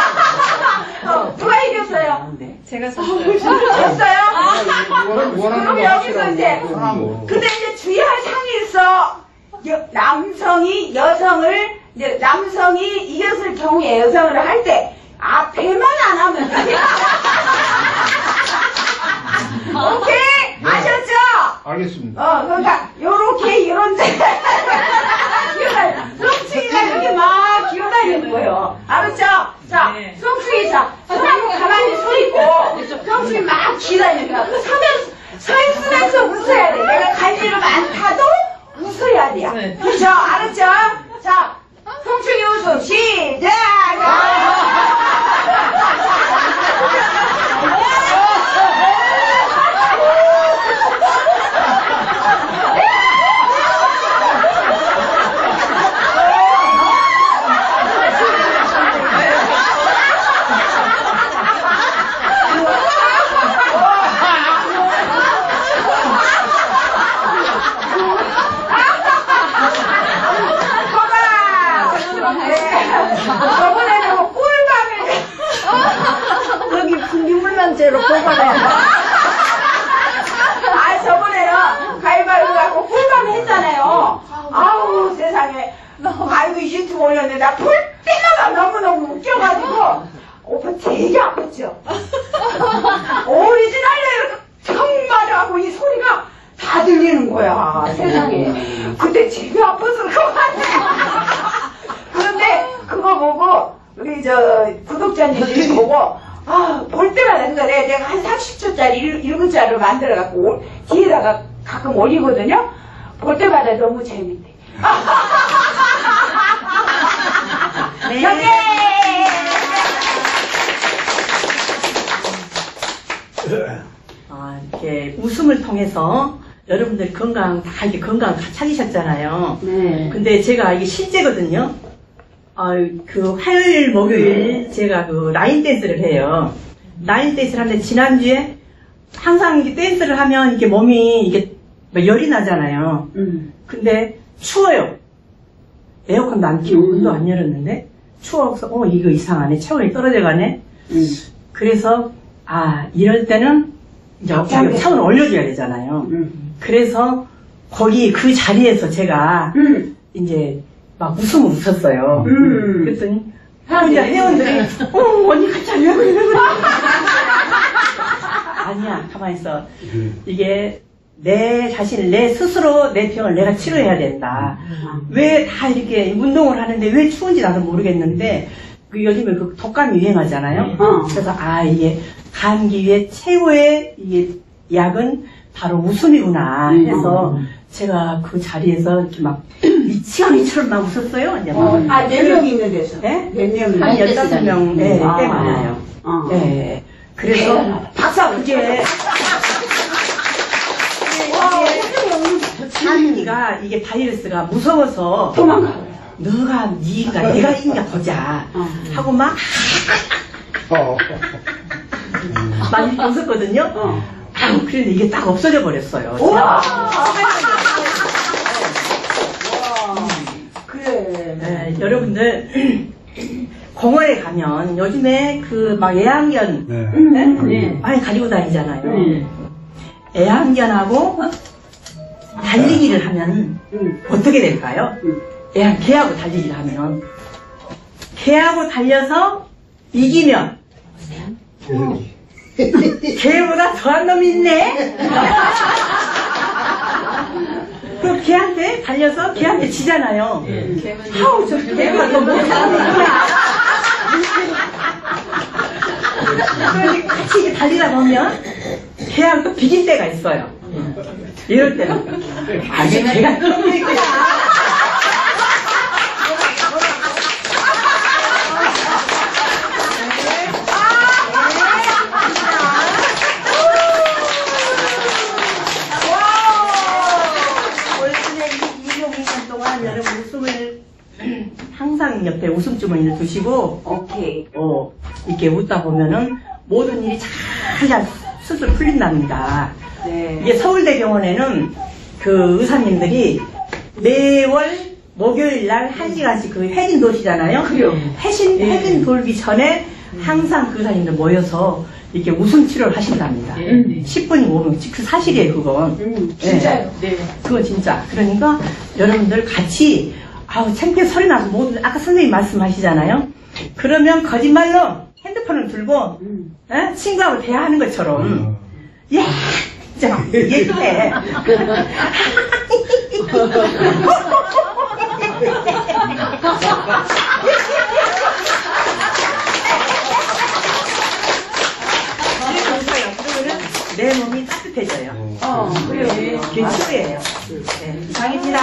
누가 이겼어요? 제가 썼어요. 졌어요? 그럼 원하는 여기서 이제. 근데 이제 주의할 사항이 있어. 남성이 이겼을 경우에 여성을 할 때, 앞에만 안 하면 돼. 오케이? 아셨죠? 알겠습니다. 그러니까, 이런데. 송충이가 이렇게 막 기어다니는 거예요. 알았죠? 자, 네. 송충이, 손하고 가만히 서 있고, 송충이 막 기다리니까, 서 있으면서 웃어야 돼. 내가 갈 일은 많다도 웃어야 돼요. 네. 그렇죠? 알았죠? 자, 송충이 웃음, 시작! 저번에는 꿀밤을 여기 분비물란제로 보관해. 저번에는 가위바위보 갖고 꿀밤 했잖아요. 아우 세상에. 아이고 유튜브 올렸는데 나 볼 때마다 너무너무 웃겨가지고 오빠 되게 아팠죠. 오리지널로 이렇게 정말 하고 이 소리가 다 들리는 거야 세상에. 근데 되게 아파서 그거 같아. 그런데 그거 보고 우리 구독자님들이 보고 볼 때마다 내가 한 30초짜리 1분짜리로 만들어갖고 뒤에다가 가끔 올리거든요. 볼 때마다 너무 재밌대. 네. 이렇게 웃음을 통해서 여러분들 건강 다 이렇게 건강 다 찾으셨잖아요. 네. 근데 제가 이게 실제거든요. 그 화요일, 목요일 제가 그 라인 댄스를 해요. 라인 댄스를 하는데 지난주에 항상 이게 댄스를 하면 이게 몸이 이게 열이 나잖아요. 근데 추워요. 에어컨도 안 키우고 문도 안 열었는데 추워서 이거 이상하네. 체온이 떨어져가네. 그래서 이럴 때는 이제 체온을 올려줘야 되잖아요. 그래서 거기 그 자리에서 제가 이제 막 웃음을 웃었어요. 그랬더니 이제 회원들이 언니 갑자기 왜 그래? 아니야, 가만히 있어. 이게 내 자신, 내 스스로 내 병을 내가 치료해야 된다. 왜 다 이렇게 운동을 하는데 왜 추운지 나도 모르겠는데 요즘에 그 독감이 유행하잖아요. 그래서 이게 감기에 최고의 이게 약은 바로 웃음이구나 해서 제가 그 자리에서 이렇게 막 미치처럼 막 웃었어요. 이제 막. 몇 명 있는 데서? 네? 몇 명? 한 15명, 꽤 많아요. 네. 그래서, 그게, 감기가, 이게 바이러스가 무서워서, 도망가. 너가 니인가, 내가 인가 보자. 하고 막, 많이 웃었거든요. 그런데 이게 딱 없어져 버렸어요. 그래. 네, 여러분들 공원에 가면 요즘에 그 막 애완견 많이 가지고 다니잖아요. 애완견하고 달리기를 하면 어떻게 될까요? 개하고 달리기를 하면 개하고 달려서 이기면 개보다 더한 놈이 있네. 그럼 걔한테 달려서 걔한테 지잖아요. 아우 저 개가 너 못하는구나. 그런데 같이 이렇게 달리다 보면 걔하고 또 비길 때가 있어요. 이럴 때는 걔가 놈이구나. 여러분 웃음을 항상 옆에 웃음 주머니를 두시고 오케이. 이렇게 웃다 보면은 모든 일이 잘 스스로 풀린답니다. 네. 이게 서울대병원에는 그 의사님들이 매월 목요일 날 1시간씩 그 회진 도시잖아요. 회진 돌기 전에 항상 그 의사님들 모여서 이렇게 웃음 치료를 하신답니다. 10분이 5분. 그 사실이에요, 그건. 진짜요? 네. 그건 진짜. 그러니까 여러분들 같이 창피해 소리 나서 모두 아까 선생님 말씀하시잖아요. 그러면 거짓말로 핸드폰을 들고 친구하고 대화하는 것처럼 야 진짜 막 얘기해. 그러면은 내 몸이 따뜻해져요. 그래요. 그게 치료예요. 네, 이상입니다.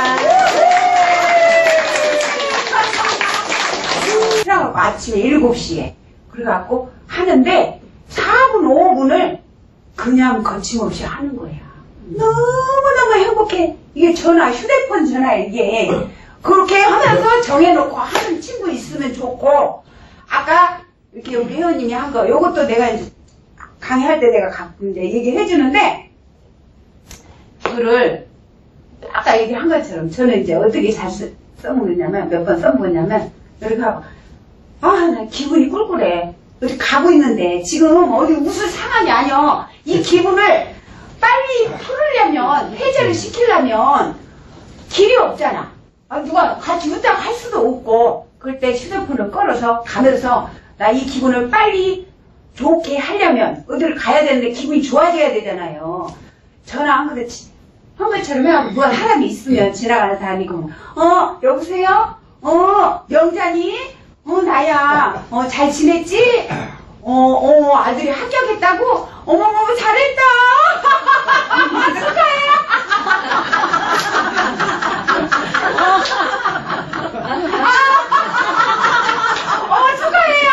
그래갖고 아침에 7시에 그래갖고 하는데 4분 5분을 그냥 거침없이 하는 거야. 너무너무 행복해. 이게 휴대폰 전화 이게 그렇게 하면서 정해놓고 하는 친구 있으면 좋고, 아까 이렇게 우리 회원님이 한 거 요것도 내가 이제 강의할 때 내가 가끔 이제 얘기를 해주는데, 이거를 아까 얘기한 것처럼 저는 이제 어떻게 잘 써먹느냐면, 몇 번 써먹었냐면 이렇게 하고, 나 기분이 꿀꿀해. 어디 가고 있는데 지금 어디 웃을 상황이 아니야. 이 기분을 빨리 풀으려면, 해제를 시키려면 길이 없잖아. 누가 같이 웃다가 할 수도 없고. 그럴 때 휴대폰을 걸어서 가면서 나 이 기분을 빨리 좋게 하려면 어디를 가야 되는데 기분이 좋아져야 되잖아요. 전화 한 것처럼 해갖고 누가 사람이 있으면 지나가는 사람이 그러면 여보세요? 명자니? 나야. 잘 지냈지? 아들이 합격했다고? 어머머, 잘했다! 축하해! 축하해요!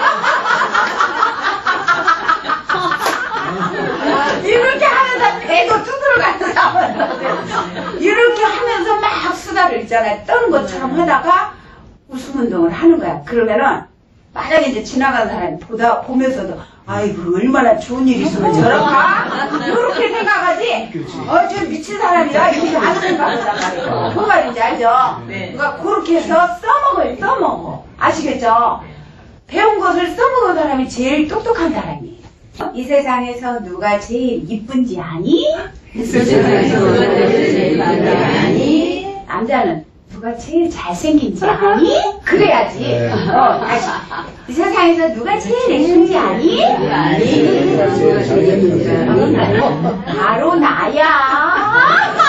이렇게 하면서 배도 두드러가는 이렇게 하면서 막 수다를 있잖아요. 떠는 것처럼 하다가 웃음 운동을 하는 거야. 그러면은 만약에 이제 지나가는 사람이 보면서도 아이고 얼마나 좋은 일이 있으면 저럴까? 이렇게 생각하지. 저 미친 사람이야 이렇게 안 생각한단 말이에요. 그 말인지 알죠? 네. 그러니까 그렇게 해서 써먹어. 아시겠죠? 배운 것을 써먹은 사람이 제일 똑똑한 사람이에요. 이 세상에서 누가 제일 이쁜지 아니? 이 세상에서 누가 제일 이쁜지 아니? 남자는 누가 제일 잘생긴지 아니? 그래야지. 네. 다시. 이 세상에서 누가 제일 예쁜지 아니? 아니. 누가 제일 잘생겼는지 아니? 바로 나야.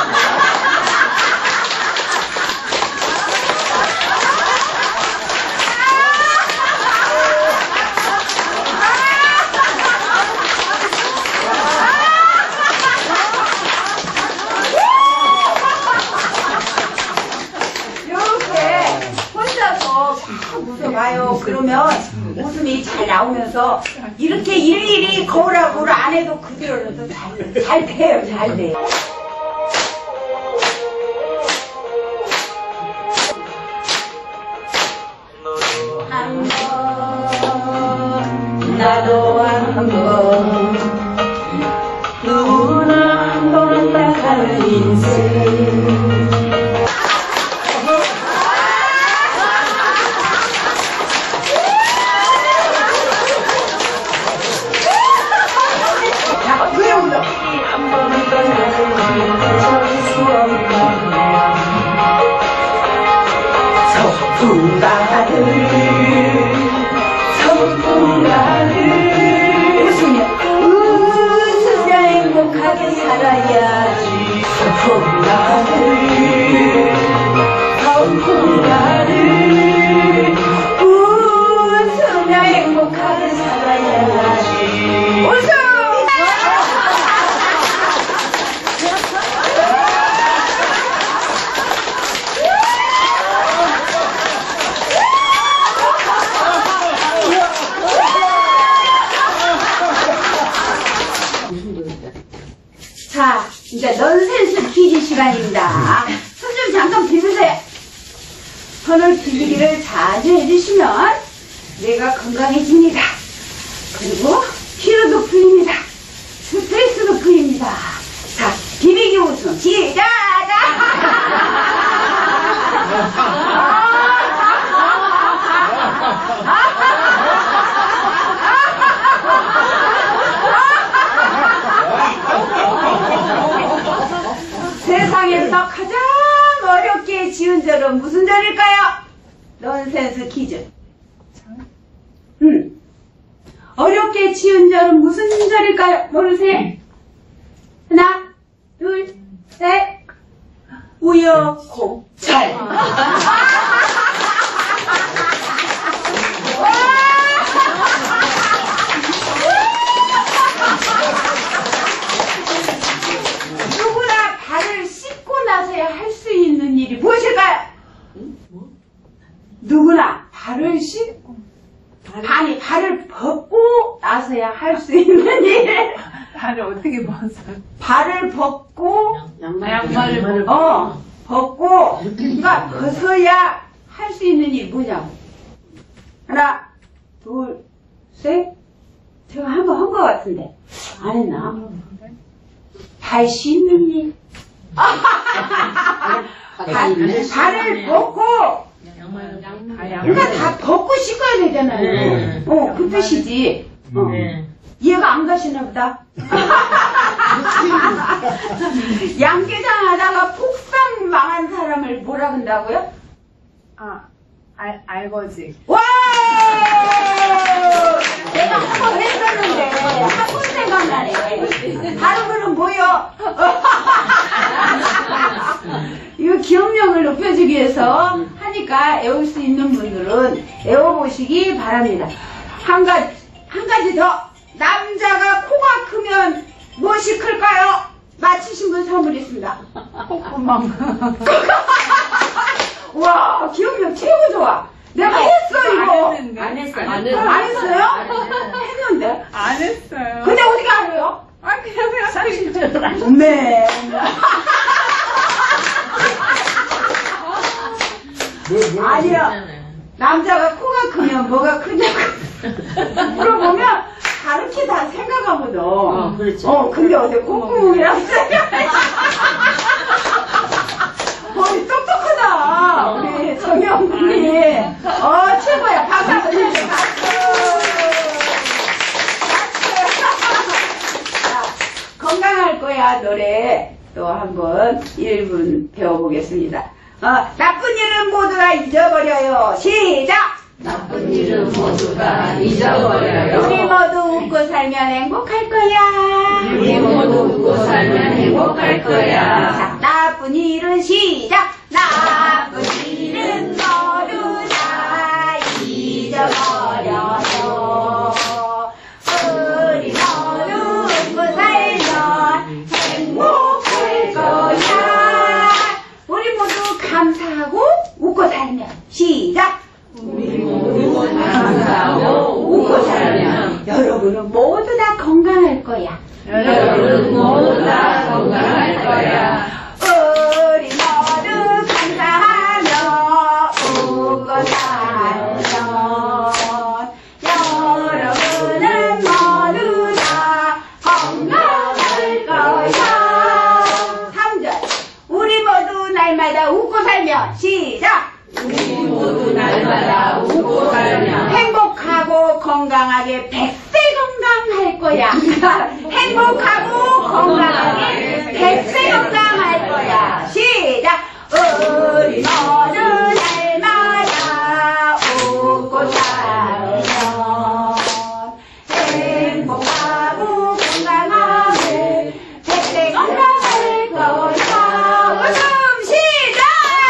웃어봐요. 그러면 웃음이 잘 나오면서 이렇게 일일이 거울하고 안 해도 그대로도 잘 돼요. 잘 돼요. 한 번, 나도 한 번, 누구나 한 번은 딱 하는 인생. 웃으며 행복하게 살아야지. 웃으며 행복하게 살아야지. 웃음! 자, 이제 넌센스 퀴즈 시간입니다. 손 좀 잠깐 비비세요. 손을 비비기를 자주 해주시면 뇌가 건강해집니다. 그리고 피로도 풀립니다. 스트레스도 풀립니다. 자, 비비기 웃음 시작! 세상에서 가장 어렵게 지은 절은 무슨 절일까요? 넌센스 퀴즈. 어렵게 지은 절은 무슨 절일까요? 모르세요? 하나, 둘, 셋. 우여곡절. 누구나 발을 씻고 나서야 할 수 있는 일이 무엇일까요? 누구나 발을 씻고 아니 발을 벗고 나서야 할 수 있는 일. 발을 어떻게 벗어요? 발을 벗고 양말을 벗고 그러니까 벗어야 할 수 있는 일이 뭐냐고. 하나, 둘, 셋. 제가 한 번 한 것 같은데 안 했나? 발 씻는 일. 발을 벗고 그러니까 다 벗고 씻어야 되잖아요. 그 뜻이지. 이해가 안 가시나 보다. 양계장 하다가 폭삭 망한 사람을 뭐라 그런다고요? 알거지. 와! 내가 한 번 했었는데 한 번 생각나네. 다른 분은 뭐요? 이거 기억력을 높여주기 위해서 하니까 외울 수 있는 분들은 외워보시기 바랍니다. 한 가지 더. 남자가 코가 크면 무엇이 클까요? 맞히신 분 선물 있습니다. 콧구멍. 와, 기억력 최고 좋아. 내가 했어, 이거. 안 했어요. 안 했어요? 했는데. 안 했어요. 근데 어디가 알아요? 그냥 생각하시죠. 네. 아니야. 남자가 코가 크면 뭐가 크냐고 물어보면 다르게 다 생각하거든. 그렇죠. 근데 어제 콧구멍이라고 생각해. 똑똑하다. 우리 정영군이. 최고야. 또 한번 1분 배워보겠습니다. 나쁜 일은 모두가 잊어버려요. 시작! 나쁜 일은 모두가 잊어버려요. 우리 모두 웃고 살면 행복할 거야. 우리 모두 웃고 살면 행복할 거야. 자, 나쁜 일은 시작! 나쁜 일은 모두 다 잊어버려요. 우리 모두 웃고 살면 행복할 거야. 우리 모두 감사하고 웃고 살면 시작! 우리 모두 감사하고 웃고 살면 여러분은 모두 다 건강할 거야. 여러분 모두 다 건강할 거야. 우리 모두 감사하며 웃고 살면 여러분은 모두 다 건강할 거야. 3절 우리 모두 날마다 웃고 살면 시작! 우리 모두 날마다 웃고 살면 행복하고 건강하게 100세 건강할 거야. 행복하고 건강하게 100세 건강할 거야. 시작! 우리 모두 날마다 웃고 살면 행복하고 건강하게 100세 건강할 거야. 웃음 시작!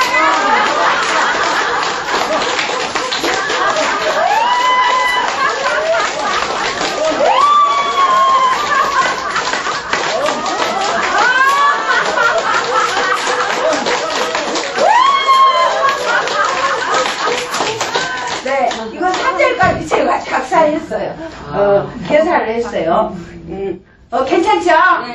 네, 이거 3절까지 제가 작사했어요. 계산을 했어요. 괜찮죠?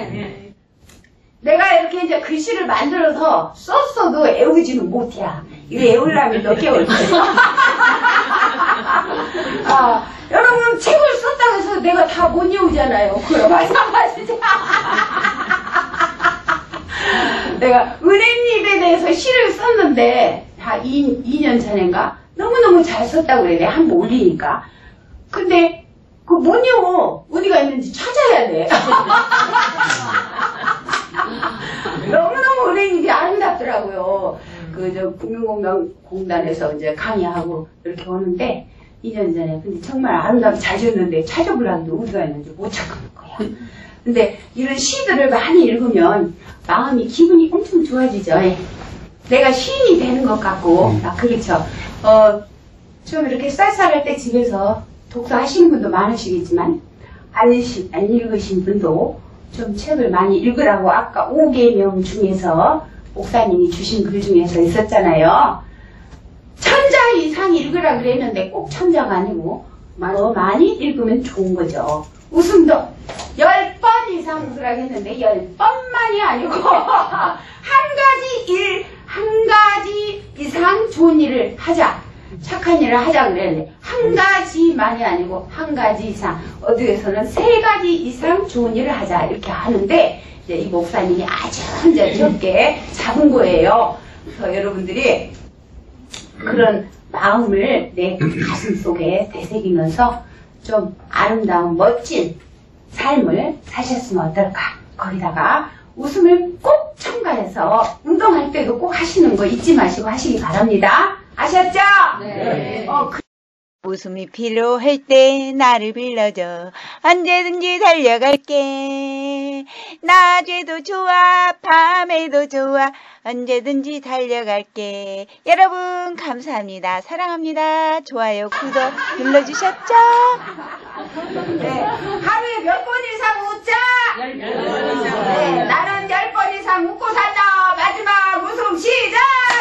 내가 이렇게 이제 글씨를 만들어서 썼어도 애우지는 못해. 이거 애우려면 몇 개월 걸려. 여러분, 책을 썼다고 해서 내가 다 못 외우잖아요. 그거 마찬가지죠. 내가 은행잎에 대해서 시를 썼는데, 다 2년 전인가? 너무너무 잘 썼다고 그래. 내가 한번 올리니까. 근데, 그거 못 외워. 어디가 있는지 찾아야 돼. 너무너무 은행잎이 아름답더라고요. 국민공단에서 이제 강의하고 이렇게 오는데, 2년 전에. 근데 정말 아름답게 잘 지었는데, 찾아보려는데 어디가 있는지 못 찾는 거야. 근데 이런 시들을 많이 읽으면 마음이 기분이 엄청 좋아지죠. 내가 시인이 되는 것 같고, 그렇죠. 좀 이렇게 쌀쌀할 때 집에서 독서하시는 분도 많으시겠지만, 안 읽으신 분도 좀 책을 많이 읽으라고 아까 5계명 중에서 목사님이 주신 글 중에서 있었잖아요. 천자 이상 읽으라 그랬는데 꼭 천자가 아니고 많이 읽으면 좋은 거죠. 웃음도 10번 이상 웃으라고 했는데 10번만이 아니고 한 가지 이상 좋은 일을 하자. 착한 일을 하자 그랬는데 한 가지만이 아니고 한 가지 이상, 어디에서는 3가지 이상 좋은 일을 하자 이렇게 하는데 이제 이 목사님이 아주 이제 적게 잡은 거예요. 그래서 여러분들이 그런 마음을 내 가슴 속에 되새기면서 좀 아름다운 멋진 삶을 사셨으면 어떨까. 거기다가 웃음을 꼭 첨가해서 운동할 때도 꼭 하시는 거 잊지 마시고 하시기 바랍니다. 아셨죠? 네. 웃음이 필요할 때 나를 불러줘. 언제든지 달려갈게. 낮에도 좋아, 밤에도 좋아. 언제든지 달려갈게. 여러분 감사합니다. 사랑합니다. 좋아요, 구독 눌러주셨죠? 네. 하루에 몇 번 이상 웃자? 10번 이상. 네. 나는 10번 이상 웃고 산다. 마지막 웃음 시작!